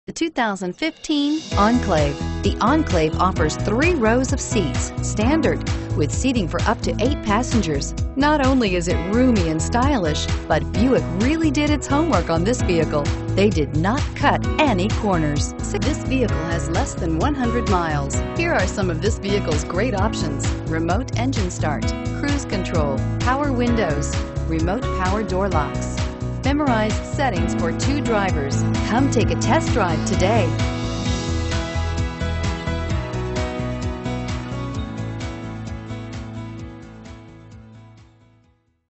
The 2015 Enclave. The Enclave offers 3 rows of seats, standard, with seating for up to 8 passengers. Not only is it roomy and stylish, but Buick really did its homework on this vehicle. They did not cut any corners. This vehicle has less than 100 miles. Here are some of this vehicle's great options: remote engine start, cruise control, power windows, remote power door locks, memorized settings for 2 drivers. Come take a test drive today.